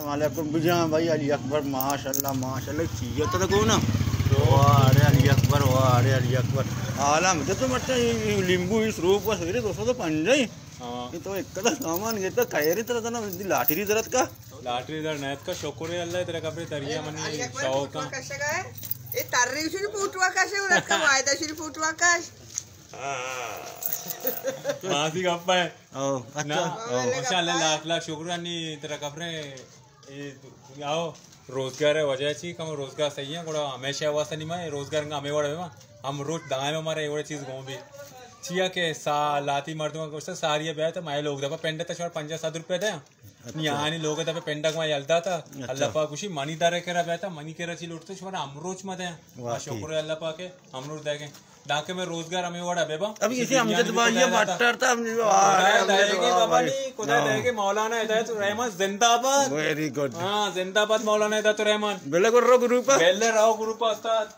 वालेकुम बिजा भाई अली अकबर माशाल्लाह माशाल्लाह चाहिए तो को ना वाह अली अकबर वाह अली अकबर आलम तो मत लिंबू इस रूप का सही दोस्तों तो पंजाई ये तो एक कदा सामान ये तो खैरी तरह ना लाटरी दरत का लाटरी दर नैत का शुक्र अल्लाह तेरे कपड़े तरिया मनी शौक का कसे काय ए ताररी शुरू फुटवा कसे उरत का वायदा शुरू फुटवा कस मासी गप्पा है ओ अच्छा माशाल्लाह लाख लाख शुक्र आणि तेरा कपड़े आओ रोजगार वजहची का रोजगार सही है थोड़ा हमेशा वास्ता नहीं मैं रोजगार का हमें वाला हम रोज दाएं में हमारे एवढे चीज घूम भी चिया के सा लाती मर्दों का सारी ब्याह था माय लोग दफा पेंडा था 50-60 रुपये थे यहाँ नहीं लोग दफा पेंडा को हलता था अल्लाह पाक खुशी मनी दारे के ब्याह था मनी के रची लुटते छोरा अमरोज मत है शुक्र अल्लाह पाक के अमरोज देखे डाके में रोजगार हमें वाड़ा बेबा अभी इसे हमसे तो ये बट्टर था हमने बाबा नहीं खुदा देखे मौलाना हिदायत रहमान जिंदाबाद वेरी गुड हां जिंदाबाद मौलाना हिदायत रहमान बेले को रो ग्रुप बेले राव ग्रुप उस्ताद